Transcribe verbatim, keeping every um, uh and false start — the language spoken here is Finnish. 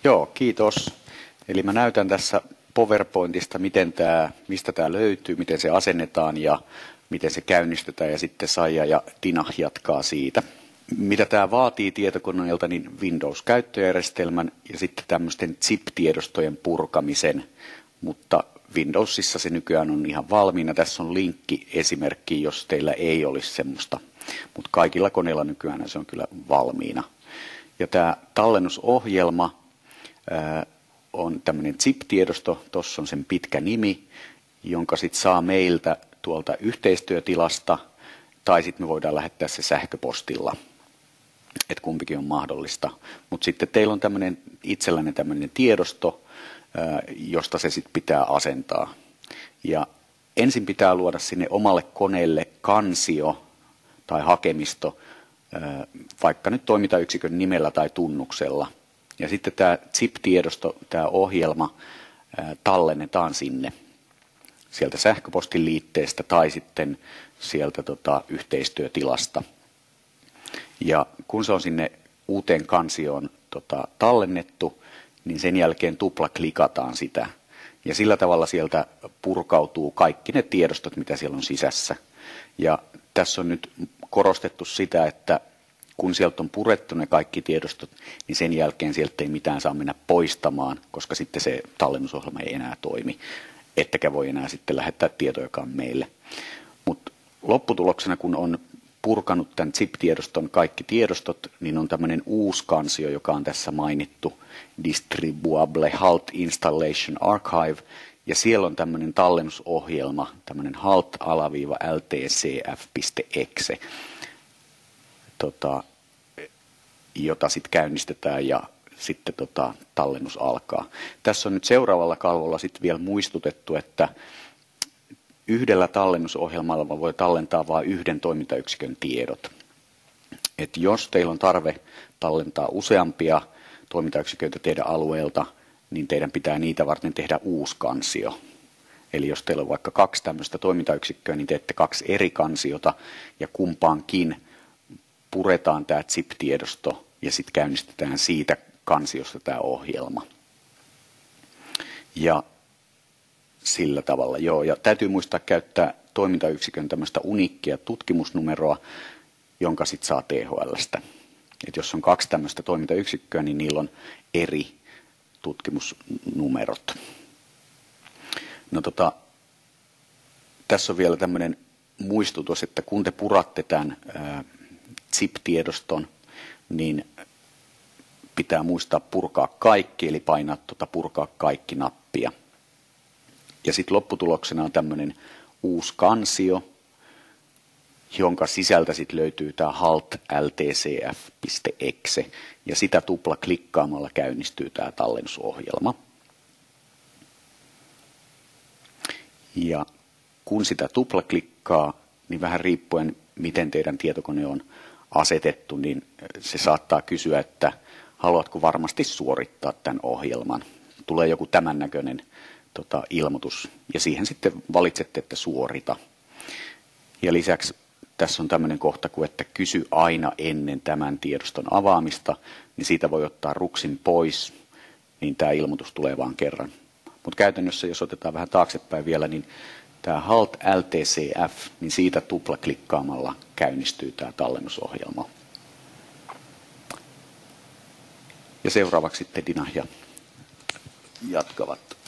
Joo, kiitos. Eli mä näytän tässä PowerPointista, miten tää, mistä tämä löytyy, miten se asennetaan ja miten se käynnistetään, ja sitten Saija ja Tina jatkaa siitä. Mitä tämä vaatii tietokoneelta, niin Windows-käyttöjärjestelmän ja sitten tämmöisten zip-tiedostojen purkamisen, mutta Windowsissa se nykyään on ihan valmiina. Tässä on linkki esimerkki, jos teillä ei olisi semmoista, mutta kaikilla koneilla nykyään se on kyllä valmiina. Ja tämä tallennusohjelma ää, on tämmöinen zip-tiedosto, tuossa on sen pitkä nimi, jonka sitten saa meiltä tuolta yhteistyötilasta, tai sitten me voidaan lähettää se sähköpostilla, että kumpikin on mahdollista. Mutta sitten teillä on tämmöinen itsellänne tämmöinen tiedosto, josta se sitten pitää asentaa. Ja ensin pitää luoda sinne omalle koneelle kansio tai hakemisto, vaikka nyt toimintayksikön nimellä tai tunnuksella. Ja sitten tämä zip-tiedosto, tämä ohjelma, tallennetaan sinne sieltä sähköpostin liitteestä tai sitten sieltä tota, yhteistyötilasta. Ja kun se on sinne uuteen kansioon tota, tallennettu, niin sen jälkeen tuplaklikataan sitä. Ja sillä tavalla sieltä purkautuu kaikki ne tiedostot, mitä siellä on sisässä. Ja tässä on nyt korostettu sitä, että kun sieltä on purettu ne kaikki tiedostot, niin sen jälkeen sieltä ei mitään saa mennä poistamaan, koska sitten se tallennusohjelma ei enää toimi. Ettekä voi enää sitten lähettää tietojakaan meille. Mutta lopputuloksena, kun on purkanut tämän zip-tiedoston kaikki tiedostot, niin on tämmöinen uusi kansio, joka on tässä mainittu, Distribuable Halt Installation Archive, ja siellä on tämmöinen tallennusohjelma, tämmöinen halt-ltcf.exe, tota, jota sitten käynnistetään ja sitten tota, tallennus alkaa. Tässä on nyt seuraavalla kalvolla sitten vielä muistutettu, että yhdellä tallennusohjelmalla voi tallentaa vain yhden toimintayksikön tiedot. Et jos teillä on tarve tallentaa useampia toimintayksiköitä teidän alueelta, niin teidän pitää niitä varten tehdä uusi kansio. Eli jos teillä on vaikka kaksi tämmöistä toimintayksikköä, niin teette kaksi eri kansiota ja kumpaankin puretaan tämä zip-tiedosto ja sitten käynnistetään siitä kansiosta tämä ohjelma. Ja sillä tavalla, joo. Ja täytyy muistaa käyttää toimintayksikön tämmöistä uniikkia tutkimusnumeroa, jonka sitten saa T H L:stä. Et jos on kaksi tämmöistä toimintayksikköä, niin niillä on eri tutkimusnumerot. No tota, tässä on vielä tämmöinen muistutus, että kun te puratte tämän ää, zip-tiedoston, niin pitää muistaa purkaa kaikki, eli painaa tuota purkaa kaikki nappia. Ja sitten lopputuloksena on tämmöinen uusi kansio, jonka sisältä sitten löytyy tämä halt-ltcf.exe, ja sitä tupla klikkaamalla käynnistyy tämä tallennusohjelma. Ja kun sitä tupla klikkaa, niin vähän riippuen miten teidän tietokone on asetettu, niin se saattaa kysyä, että haluatko varmasti suorittaa tämän ohjelman. Tulee joku tämän näköinen tota, ilmoitus, ja siihen sitten valitsette, että suorita. Ja lisäksi tässä on tämmöinen kohta kuin, että kysy aina ennen tämän tiedoston avaamista, niin siitä voi ottaa ruksin pois, niin tämä ilmoitus tulee vain kerran. Mutta käytännössä, jos otetaan vähän taaksepäin vielä, niin tämä halt-ltcf, niin siitä tuplaklikkaamalla käynnistyy tämä tallennusohjelma. Ja seuraavaksi sitten Dina ja jatkavat.